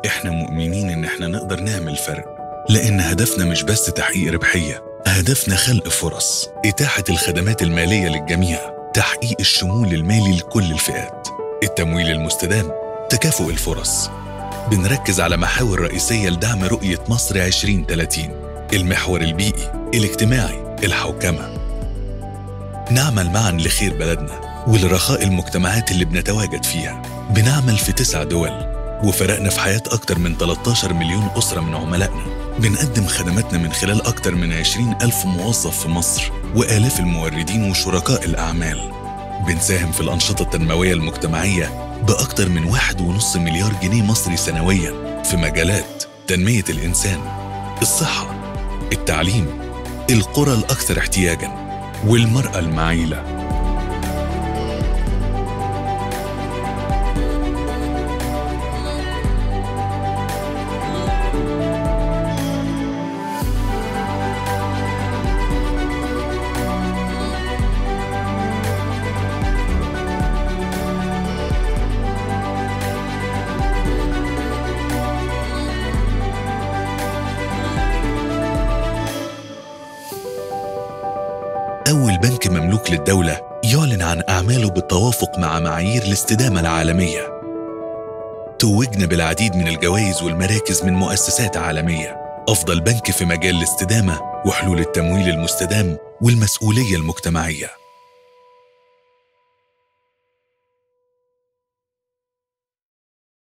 إحنا مؤمنين إن إحنا نقدر نعمل فرق، لأن هدفنا مش بس تحقيق ربحية، هدفنا خلق فرص، إتاحة الخدمات المالية للجميع، تحقيق الشمول المالي لكل الفئات، التمويل المستدام، تكافؤ الفرص. بنركز على محاور رئيسية لدعم رؤية مصر 2030: المحور البيئي، الاجتماعي، الحوكمة. نعمل معاً لخير بلدنا ولرخاء المجتمعات اللي بنتواجد فيها. بنعمل في 9 دول وفرقنا في حياة أكتر من 13 مليون أسرة من عملائنا. بنقدم خدماتنا من خلال أكتر من 20,000 موظف في مصر وآلاف الموردين وشركاء الأعمال. بنساهم في الأنشطة التنموية المجتمعية بأكتر من 1.5 مليار جنيه مصري سنوياً في مجالات تنمية الإنسان، الصحة، التعليم، القرى الأكثر احتياجاً، والمرأة المعيلة. أول بنك مملوك للدولة يعلن عن أعماله بالتوافق مع معايير الاستدامة العالمية. توجنا بالعديد من الجوائز والمراكز من مؤسسات عالمية. أفضل بنك في مجال الاستدامة وحلول التمويل المستدام والمسؤولية المجتمعية.